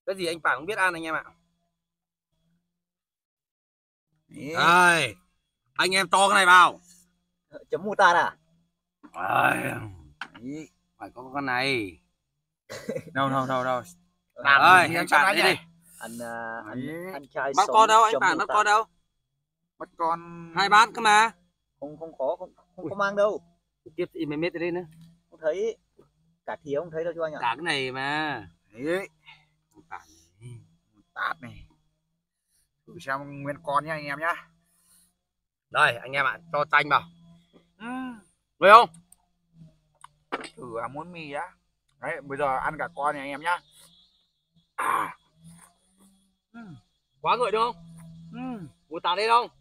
Cái gì anh Phản không biết ăn anh em ạ. Đây, anh em to cái này vào. Chấm mù tạt à? Đấy, phải có con này. Đâu. Bạn Ơi, anh Phản đi đi. Anh trai Bắt con đâu anh Phản, bắt con đâu? Bắt con 2 bát cơ mà. Không có mang đâu. Tiếp thì mày mết ở đây nữa. Không thấy. Cả thìa không thấy đâu chú anh ạ. Cả cái này mà. đấy. Tát này. Thử xem nguyên con nhá anh em nhá. Đây anh em ạ, cho chanh vào. Được không? Thử muốn mì á. Đấy, bây giờ ăn cả con này anh em nhá. Quá ngợi đúng không? Mù tạt đây không?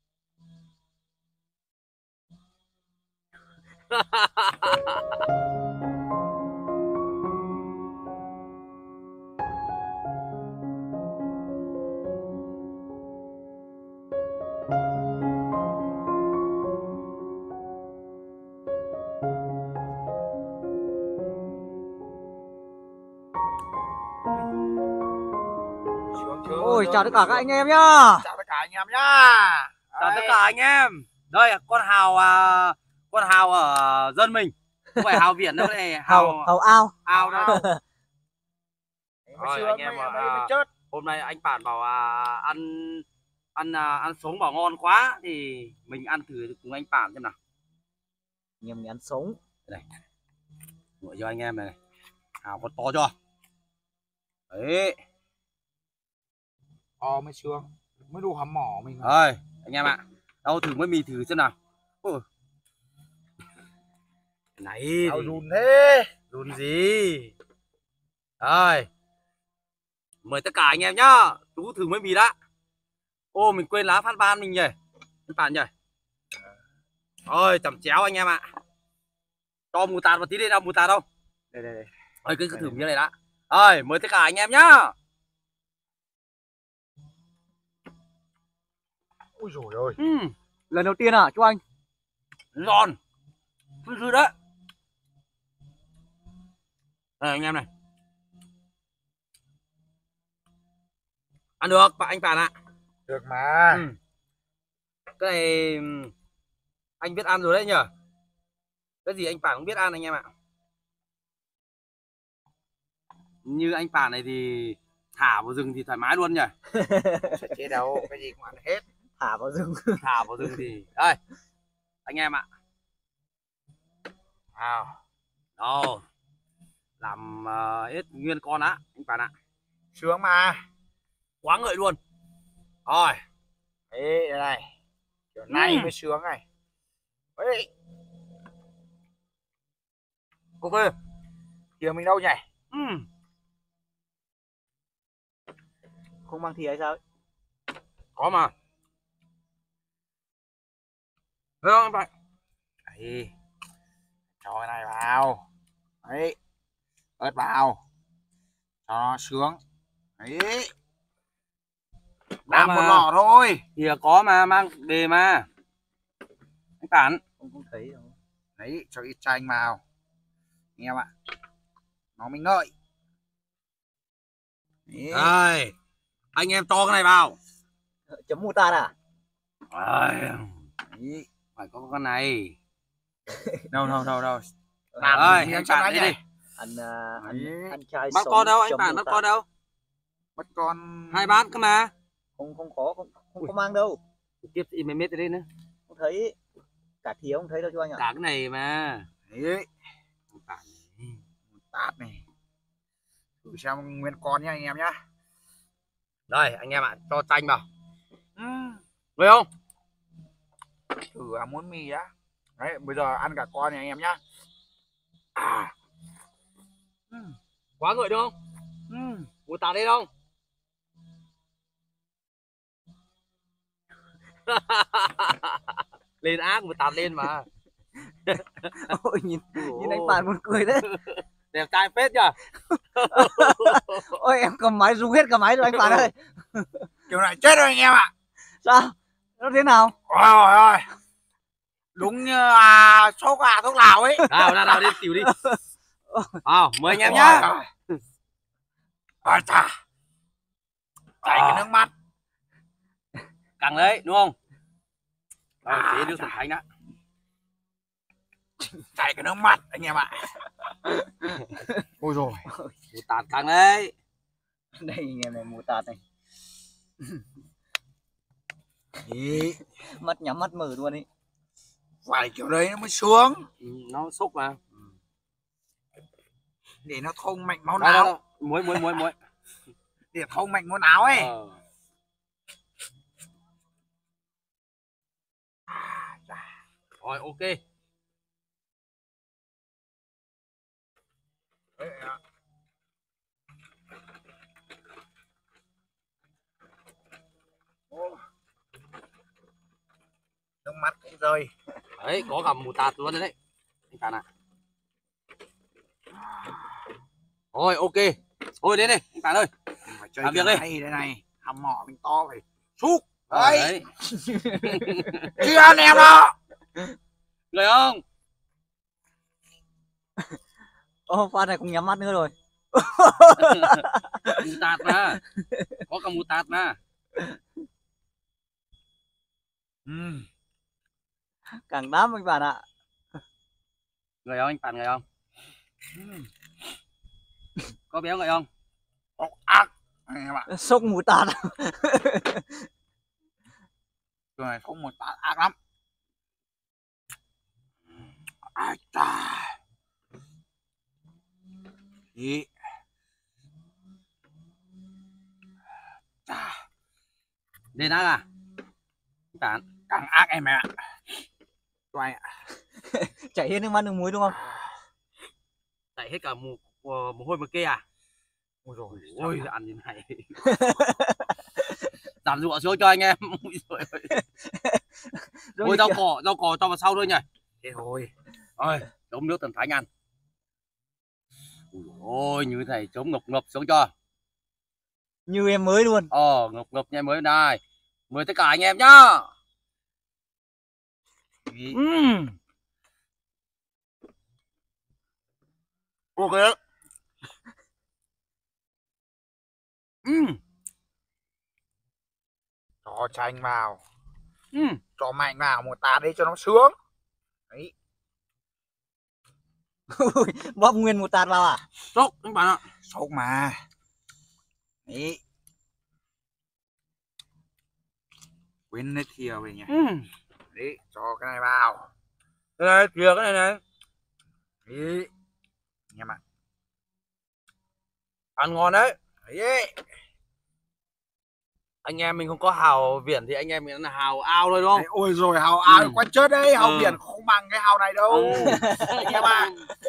Ôi chào tất cả các anh em nhá. Chào tất cả anh em nhá. Chào tất cả anh em. Đây con Hào ở dân mình. Không phải Hào Biển đâu này, Hào ao đâu. Rồi Anh em chết. hôm nay anh Phản bảo ăn sống bảo ngon quá thì mình ăn thử cùng anh Phản xem nào. Anh em mình ăn sống. Đây. Ngồi cho anh em này. Hào con to chưa? Đấy. Mới sướng. Mới đủ hầm mỏ mình. Rồi, anh em ạ. Đâu thử mới mì thử xem nào. Này Sao run thế? run gì? Rồi. Mời tất cả anh em nhá. Chú thử mới mì đã. Ô mình quên lá phát ban mình nhỉ. Anh Phản nhỉ. Rồi, chẩm chéo anh em ạ. Cho mù tạt một tí đi nào, mù tạt không? Đây. Rồi cứ thử miếng này đã. Rồi, mời tất cả anh em nhá. Ôi dồi ôi. Lần đầu tiên à chú anh? Giòn. Sư đấy. Đây anh em này. Ăn được anh Phản ạ. Được mà. Cái này anh biết ăn rồi đấy nhở. Cái gì anh Phản không biết ăn anh em ạ. Như anh Phản này thì thả vào rừng thì thoải mái luôn nhỉ. Chế đâu, cái gì cũng ăn hết. Thả vào rừng. Thả vào rừng thì đây anh em ạ. Đâu làm ít nguyên con á anh Phản ạ. Sướng mà. Quá ngợi luôn. Rồi Ê đây này. Kiểu này mới sướng này. Ê. ok. Thìa mình đâu nhỉ? Không mang thìa hay sao? Có mà. Được không anh Phản? Đấy. Cho cái này vào. Đấy. Ớt vào. Cho nó sướng. Đấy. Làm một lọ thôi. Thì có mà mang về mà. Anh Phản. Không thấy đâu. Đấy, cho ít chanh vào. Anh em ạ. Nó mình ngợi. Đây. Anh em to cái này vào. Chấm mù tạt à? Đấy. Phải có con này. Đâu. Rồi, anh Phản đi đi. Anh trai Bắt sống con đâu anh chấm Phản, mù bắt tạt. con đâu? Bắt con 2 bát cơ mà. Không có mang đâu. Tiếp thì mày mết ở đây nữa. Không thấy. Cả thìa không thấy đâu chú anh ạ. Cả cái này mà. đấy. Tát này. Thử xem nguyên con nhá anh em nhá. Đây anh em ạ, cho chanh vào. Được không? Thử muốn mì á. Đấy, bây giờ ăn cả con này anh em nhá. Quá ngợi đúng không? Mù tạt đây không? Lên ác mù tạt lên mà. Ôi nhìn anh Phản buồn cười đấy. Đẹp trai phết nhờ. Ôi em cầm máy rung hết cả máy rồi anh Phản ơi. Kiểu này chết rồi anh em ạ. Sao? Nó thế nào? Ôi. Đúng như số gà thuốc lào ấy. Nào đi xỉu đi. Mời anh em nhá. Chà. chảy cái nước mắt. Căng đấy đúng không? Rồi chế nước thần thánh đã. Chảy cái nước mắt anh em ạ. Ôi rồi. Mù tạt căng đấy. Đây anh em này mù tạt này. Ý, Mắt nhắm mắt mở luôn ấy. phải kiểu đấy nó mới sướng. Nó xúc mà. Để nó thông mạnh máu Đó, não. đó. Muối. Để thông mạnh máu não ấy. Rồi ok. Nước mắt cũng rơi. Đấy có cả mù tạt luôn đấy anh Tàn ạ. Rồi ok. Thôi đến đây anh Tàn ơi. Phải chơi làm việc cái đi. này đây này. Hầm mỏ mình to phải xúc. Đấy. Đấy. Chưa anh em đó. Người không? Ô pha này cũng nhắm mắt nữa rồi. Mù tạt mà. Có cả mù tạt mà. Càng đám anh bạn ạ. Người không anh Tàn người không? Có béo người không? Ốc ác. Anh em ạ. Sốc mù tạt. Cái này không một tạt ác lắm. Ai chà. Ý. Chà. Lên ác à? Anh Tàn. Càng ác em ạ. Cho anh ạ. Chảy hết nước mắt nước muối đúng không? Chạy hết cả mồ hôi một kia à? Ôi rồi. Ôi ăn như này. Giảm rượu xuống cho anh em. Ôi rau cỏ cho vào sau thôi nhỉ. Thế thôi. Ôi chống nước thần thánh ăn. Ôi như thế này chống ngập xuống cho. Như em mới luôn. Ngập nha mới này. Mời tất cả anh em nhá. Ok. Cho chanh vào. Cho mạnh vào một tạt đi cho nó sướng. Đấy. Bóp nguyên mù tạt vào à? Sốc anh bạn ạ. Sốc mà. Đấy. Quên nước thìa về nhỉ. Đấy. Cho cái này vào. Cái này kìa cái này này. Đấy. Anh em ạ. Ăn ngon đấy. Đấy. Anh em mình không có hào biển thì anh em mình là hào ao thôi đúng không? Đấy, ôi rồi hào ao quá chết đấy. Hào biển không bằng cái hào này đâu. Anh em ạ.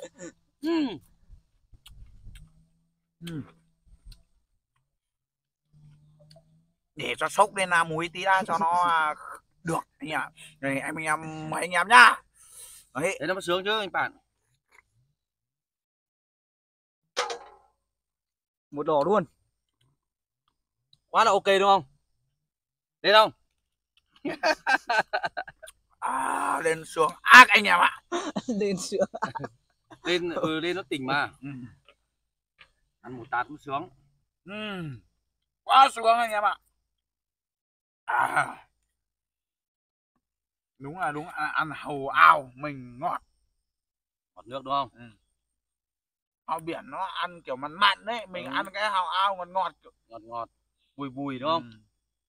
Để cho sốc lên muối tí đã cho nó được anh ạ. Này mấy anh em nhá. Đấy. Thế nó mới sướng chứ anh bạn. Một đỏ luôn. Quá là ok đúng không? Lên không? Lên xuống ác anh em ạ. Lên sữa. Lên nó tỉnh mà. Ăn một tạt cũng sướng. Quá sướng anh em ạ. Đúng là đúng ăn hàu ao mình ngọt. Ngọt nước đúng không? Hàu biển nó ăn kiểu mặn mặn đấy, mình ăn cái hàu ao ngọt ngọt bùi đúng không?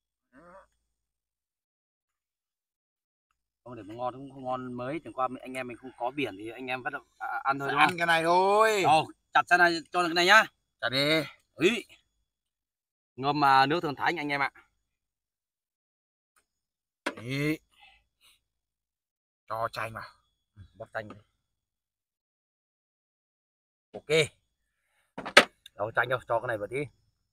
Không để mà ngon cũng không ngon mới, chẳng qua anh em mình không có biển thì anh em vẫn ăn thôi đúng không? Ăn cái này thôi. Chặt ra này cho cái này nhá. Chặt đi. Ý. Ngâm nước thần thánh anh em ạ. Ý. Cho chanh vào. Bóc chanh đi. Ok. Đâu chanh đâu, cho cái này vào tí.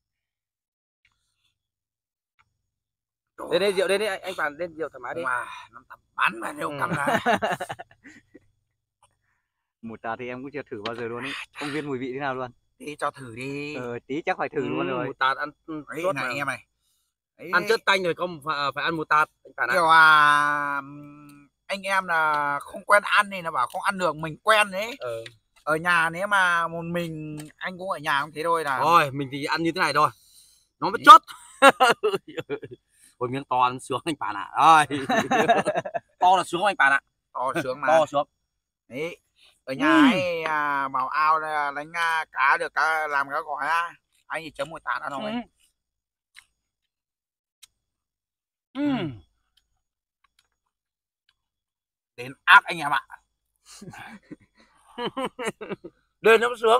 Lên rượu đi anh bạn, lên rượu thoải mái đi. Mà nó tập bắn vào rượu cầm ra. Mù tạt thì em cũng chưa thử bao giờ luôn ấy. Không biết mùi vị thế nào luôn. Tí cho thử đi. Tí chắc phải thử luôn rồi. Mù tạt ăn Đấy này anh em này. Đấy. Ăn chất tanh rồi không phải ăn mù tạt anh bạn ạ. Kiểu anh em là không quen ăn thì nó bảo không ăn được, mình quen đấy. Ở nhà nếu mà một mình anh cũng ở nhà cũng thế thôi là. Rồi mình thì ăn như thế này thôi. Nó mới chốt. Ôi miếng to nó sướng anh bạn ạ. Rồi. To là sướng anh bạn ạ. To sướng mà. To sướng. Đấy, ở nhà ấy bảo ao là đánh cá được cá làm cá gọi á, anh thì chấm một tạt ăn không ấy. Đến ác anh em ạ. Lên nó sướng.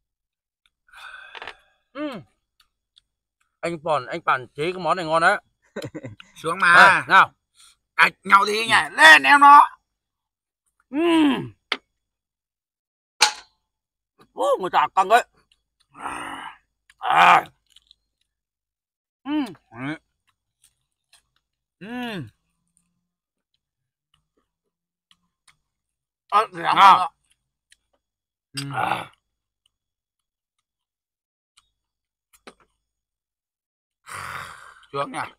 Anh bạn chế cái món này ngon đấy. Sướng mà. Nào. Cạch nhau đi nhỉ, lên em nó. Người ta căng đấy. À. Nào. Sướng nhỉ.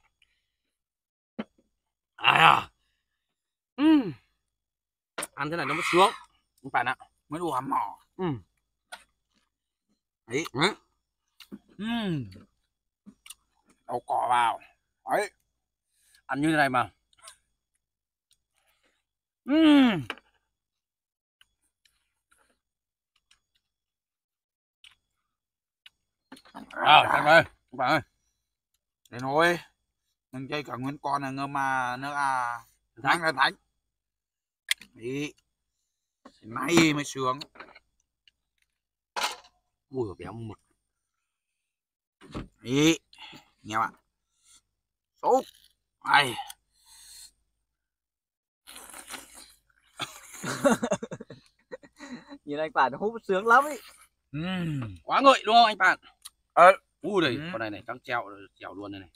Ăn thế này nó mới sướng. Không phải nào. Mới đủ hầm mỏ. Đấy. Đậu cỏ vào. Đấy. Ăn như thế này mà. Chắc đây. Các bạn ơi. Để thôi. Mình chơi cả nguyên con là ngâm mà nước thánh là thánh. Đấy. Này mới sướng. Ui béo mực. Đấy. Nghe bạn. Sốt. Này. Nhìn anh bạn hút sướng lắm ấy. Quá ngợi đúng không anh bạn? Ui đây, con này này căng treo luôn đây này.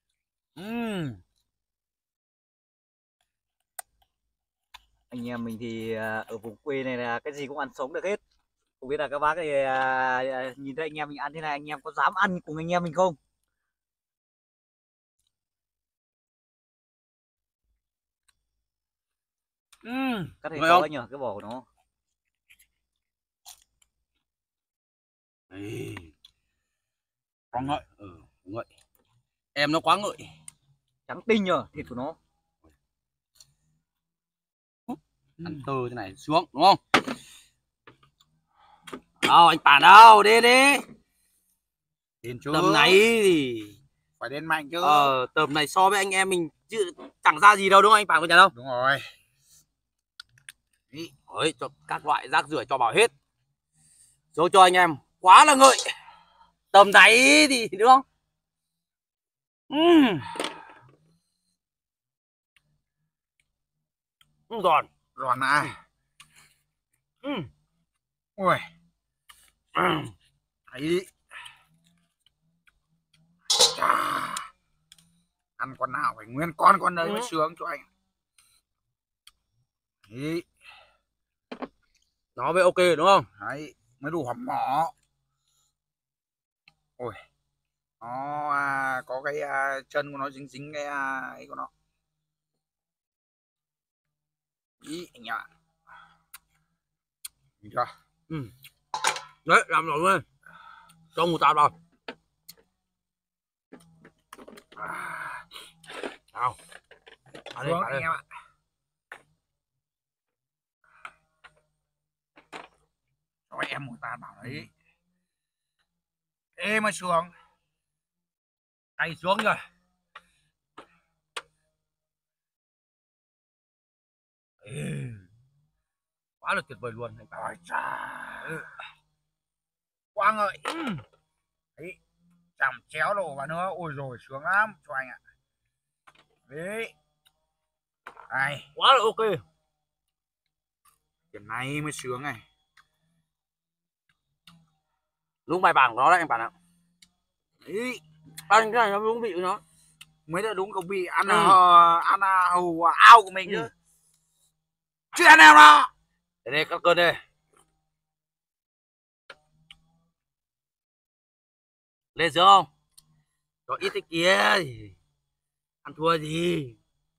Anh em mình thì ở vùng quê này là cái gì cũng ăn sống được hết. Không biết là các bác thì nhìn thấy anh em mình ăn thế này, anh em có dám ăn cùng anh em mình không? Cắt thấy to anh nhỉ, cái vỏ của nó. Ê. Quá ngợi. Ngợi. Em nó quá ngợi. Trắng tinh nhờ, thịt của nó. Ăn tơ thế này xuống đúng không? Đâu anh bạn đâu, đi đi. Đến chứ. Tầm này thì phải đến mạnh chứ. Tầm này so với anh em mình chứ chẳng ra gì đâu đúng không anh bạn có nhận không? Đúng rồi. Đấy, cho các loại rác rưởi cho vào hết. Rồi cho anh em quá là ngợi. Tầm này thì đúng không? Giòn. Giòn à. Ui. Đấy. Ăn con nào phải nguyên con đấy mới sướng cho anh. Đấy. Nó mới ok đúng không? Đấy, mới đủ hầm mỏ. Ôi. Nó có cái chân của nó dính cái ấy của nó. Ý anh ạ. Nhìn chưa? Đấy, làm rồi luôn. Cho một tạp rồi. Nào. Ăn đi, anh em ạ. Cho em một tàn bảo đấy. Ê mà sướng. Tay xuống rồi. Quá là tuyệt vời luôn anh bạn. Ôi trời. Quá ngợi. Đấy. Chằm chéo đồ vào nữa. Ôi rồi sướng lắm cho anh ạ. Đấy. Đây. Quá là ok. Điểm này mới sướng này. Đúng bài bản của nó đấy anh bạn ạ. Đấy. Ăn cái này nó đúng vị của nó. Mới là đúng khẩu vị ăn hầu ao của mình chứ. Chứ ăn nào đó. Để đây các cơn đây. Lên sướng không? Có ít cái kia thì ăn thua gì.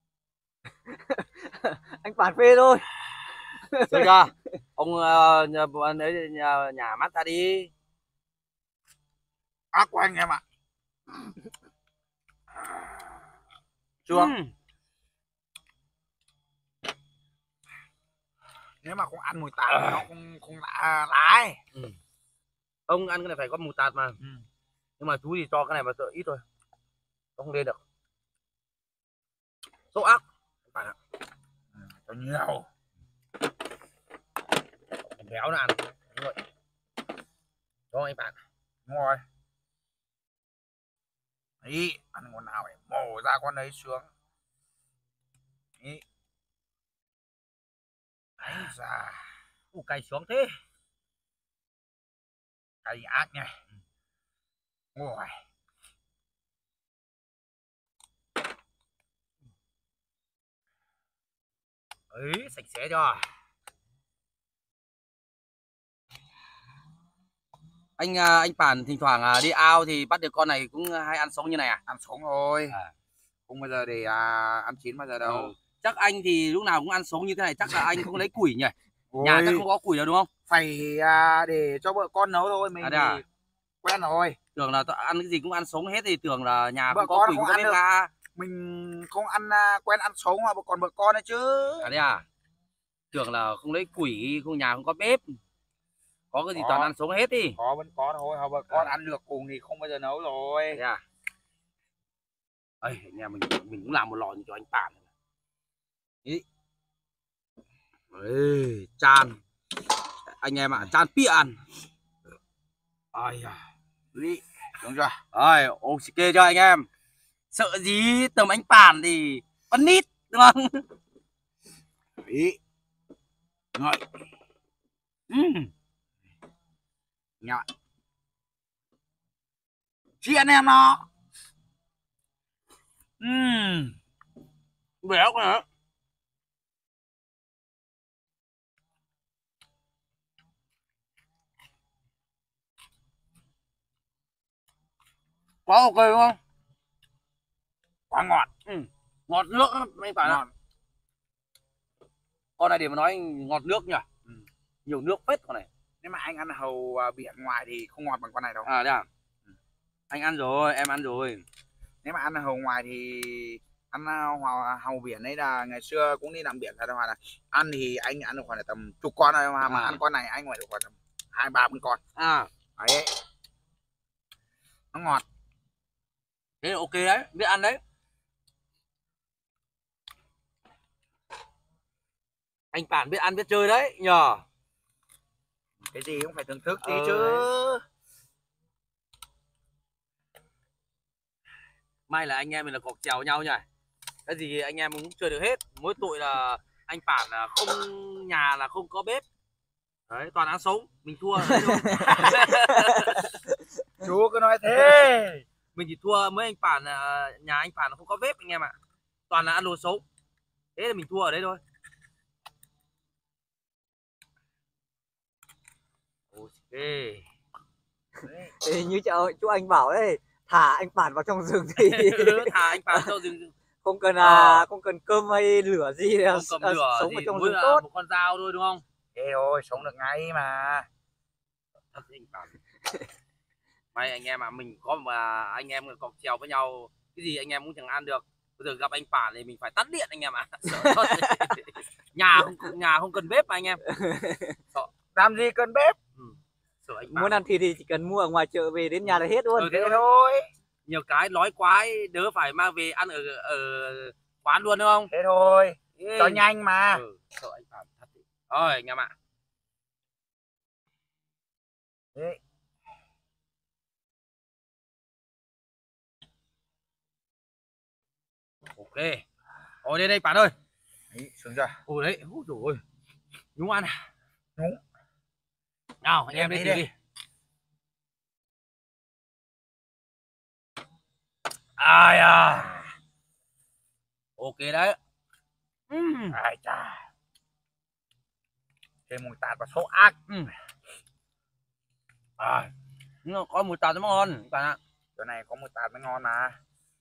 Anh bạn phê thôi. Sướng chưa? Ông nhà mắt ra đi. Ác của anh em ạ. Sướng. Ừ. Nếu mà không ăn mùi tạt thì nó không lạ lái. Ông ăn cái này phải có mù tạt mà. Ừ. Nhưng mà chú thì cho cái này mà sợ ít thôi, không lên được. Sốt ác bạn ạ. Cho nhiều. Béo nó ăn đúng rồi. Cho anh bạn. Đúng rồi. Ý, ăn con nào phải mổ ra con đấy sướng. Ý. Ấy da. Cay xuống thế. Cay ác nhỉ. Ôi. Ấy sạch sẽ cho. Anh Bản thỉnh thoảng đi ao thì bắt được con này cũng hay ăn sống như này à? Ăn sống thôi. À. Không bao giờ để ăn chín bao giờ đâu. Ừ. Chắc anh thì lúc nào cũng ăn sống như thế này, chắc là anh không lấy củi nhỉ? Ôi. Nhà chắc không có củi đâu đúng không? Phải để cho vợ con nấu thôi. Mình thì quen rồi. Tưởng là ăn cái gì cũng ăn sống hết thì tưởng là nhà Vợ không có con củi, không không có ăn bếp được. ga. Mình không ăn quen ăn sống mà còn vợ con đấy chứ. Đấy à? Tưởng là không lấy củi, không nhà không có bếp. Có cái gì toàn ăn sống hết đi. Có vẫn có thôi, họ vợ con ăn được cùng thì không bao giờ nấu rồi. Đấy à? Ê, nhà mình cũng làm một lò cho anh Bản. Ý. Ê, chan. Anh em ạ, chan pia ăn. Ai à. Đi, đúng chưa? Rồi, ok cho anh em. Sợ gì tầm anh Bản thì con nít đúng không? Ý. Rồi. Nhọn. Chị anh em nó. Béo nữa. Quá ok đúng không? Quá ngọt. Ngọt nước lắm anh Bản ạ. Con này để mà nói ngọt nước nhỉ? Nhiều nước phết con này. Nếu mà anh ăn hàu biển ngoài thì không ngọt bằng con này đâu. À đấy à? Anh ăn rồi, em ăn rồi. Nếu mà ăn hàu ngoài thì ăn hàu biển ấy là ngày xưa cũng đi làm biển thật là ăn thì anh ăn được khoảng là tầm chục con thôi mà ăn con này anh phải được khoảng tầm 2-3 con. À. Đấy. Nó ngọt. Thế là ok đấy, biết ăn đấy. Anh Bản biết ăn biết chơi đấy nhờ. Cái gì cũng phải thưởng thức tí Ừ. chứ. May là anh em mình là cọc chèo nhau nhỉ. Cái gì anh em cũng chơi được hết. Mỗi tội là anh Bản là không, nhà là không có bếp. Đấy, toàn ăn sống, mình thua. Chú cứ nói thế. Mình chỉ thua mấy anh Bản, nhà anh Bản không có bếp anh em ạ. Toàn là ăn đồ sống. Thế là mình thua ở đây thôi. Ok. Thì như chú anh bảo đấy, thả anh Bản vào trong rừng thì Thả anh Bản vào rừng. không cần không cần cơm hay lửa gì, Không cầm lửa sống thì ở trong mỗi rừng là tốt. một con dao thôi đúng không? Thế thôi, sống được ngay mà. Thật anh Bản. May anh em mình có mà anh em cọc chèo với nhau, cái gì anh em cũng chẳng ăn được. Bây giờ gặp anh Bản thì mình phải tắt điện anh em ạ. Sợ thật. nhà không cần bếp mà anh em. Sợ. Làm gì cần bếp. Sợ anh Bản. Muốn ăn thịt thì chỉ cần mua ở ngoài chợ về đến nhà là hết luôn. Thế thôi. Nhiều cái nói quá ấy, đỡ phải mang về ăn ở quán luôn đúng không? Thế thôi. Cho nhanh mà. Sợ anh Bản thật. Rồi anh em ạ. Đấy. Ok. Ôi đây đây Bản ơi. Đấy, xuống chưa? Ôi đấy, ôi dồi ôi. Nhúng ăn à? Nhúng. Nào anh em đi tìm đi. Ai à. Ok đấy. Ai chà. Thêm mùi tạt và sốt ác. Nhưng mà có mùi tạt nó ngon bạn ạ. Chỗ này có mùi tạt mới ngon mà.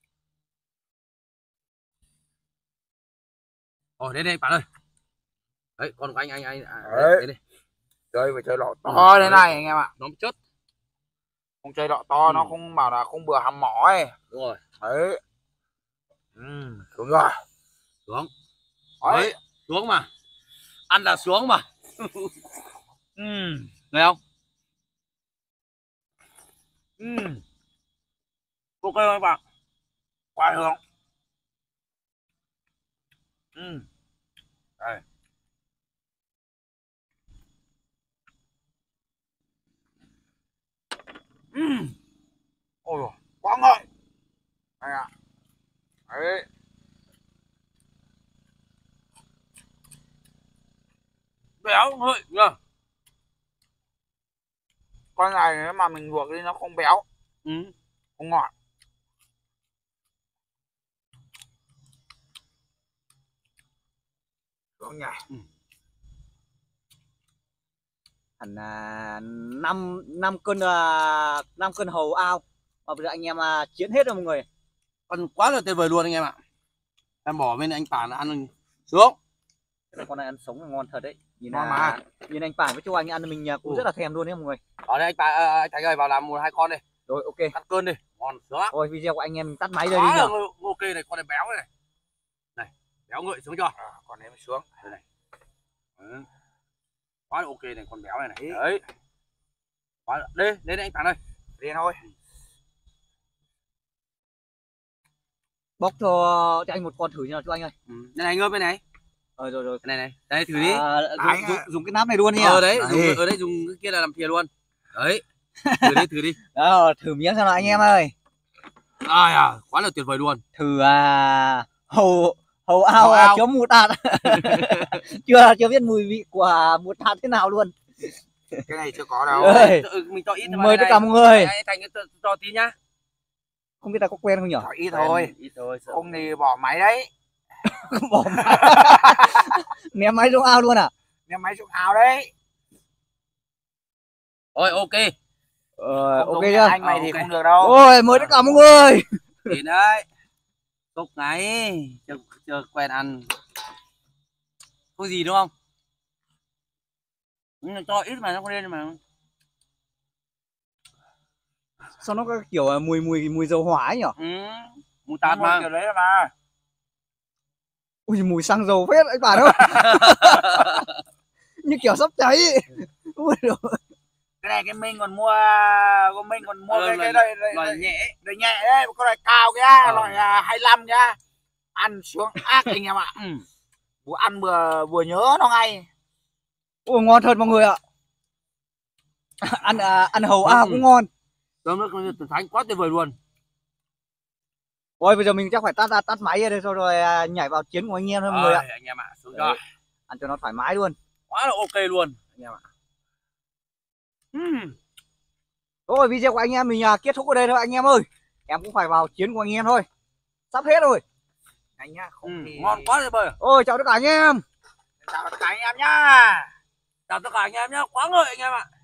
Ôi đây đây bạn ơi. Đấy con của anh đấy. Đây đây. Chơi phải chơi lọ to thế này anh em ạ. Nó chất. Không chơi lọ to nó không bảo là không bừa hầm mỏ ấy. Đúng rồi. Đấy. Xuống rồi. Xuống. Đấy. Đấy, xuống mà. Ăn là xuống mà. Nghe không? Ok không các bạn? Qua hương. Đây. Ôi dồi, quá ngon. Đây ạ. Đấy. Béo hơi nhá. Con này nếu mà mình luộc đi nó không béo, không ngọt. Xuống nhỉ. Hẳn là 5 cân 5 cân hầu ao mà bây giờ anh em chiến hết rồi mọi người. Còn quá là tuyệt vời luôn anh em ạ. Em bỏ bên anh Bản là ăn xuống. Con này ăn sống là ngon thật đấy. Nhìn Ngon mà. nhìn anh Bản với chú anh ăn mình cũng rất là thèm luôn đấy mọi người. Ở đây anh Thành ơi vào làm 1-2 con đi. Rồi ok. Cắt cơn đi. Ngon sướng. Rồi video của anh em mình tắt máy đây đi Quá là nhỉ. ok này, con này béo này. Này, béo ngợi xuống cho. Còn em xuống. Đây này. Quá là ok này, con béo này này. Đấy. Quá là... Đi, đến đây anh Bản ơi. Đi thôi. Bóc cho anh một con thử như nào chú anh ơi. Đây này ngơ bên này. Rồi. Này này, đây thử đi. Dùng cái nắp này luôn đi. Đấy, ở đây dùng cái kia là làm thìa luôn. Đấy. Thử đi. Đó, thử miếng xem nào anh em ơi. Ai à, quá là tuyệt vời luôn. Thử hầu ao chấm mù tạt. chưa biết mùi vị của mù tạt thế nào luôn. Cái này chưa có đâu. Mình cho ít mời tất cả mọi người. Thành cho tí nhá. Không biết là có quen không nhỉ? Cho ít thôi. Ít thôi. Không thì bỏ máy đấy. Bỏ máy. Ném máy xuống ao luôn à? Ném máy xuống ao đấy. Rồi ok. Không Ok chưa? chưa? Anh mày thì không được đâu. Ôi mời tất cả mọi người. Đến đấy. Cốc ngay. Chưa quen ăn. Có gì đúng không? Cho ít mà nó không lên mà. Sao nó có kiểu mùi dầu hỏa ấy nhỉ? Mù tạt mà. Kiểu đấy mà. Ui mùi xăng dầu phết anh Bản ơi. Như kiểu sắp cháy. Ui rồi. Cái này cái mình còn mua cái đây Loại nhẹ. đây nhẹ đấy, con này cao kìa, loại 25 nhá. Ăn xuống ác anh em ạ. Vừa ăn vừa nhớ nó ngay. Ui ngon thật mọi người ạ. Ăn hầu ao cũng ngon. Cơm nước Thần Thánh quá tuyệt vời luôn. Ôi bây giờ mình chắc phải tắt máy ra đây rồi nhảy vào chiến của anh em thôi mọi người ạ. Anh em ạ, xuống cho. Ăn cho nó thoải mái luôn. Quá là ok luôn anh em ạ. Rồi video của anh em mình kết thúc ở đây thôi anh em ơi. Em cũng phải vào chiến của anh em thôi. Sắp hết rồi. Anh nhá, không thì... Ngon quá tuyệt vời. Ôi chào tất cả anh em. Chào tất cả anh em nhá. Chào tất cả anh em nhé, quá ngợi anh em ạ.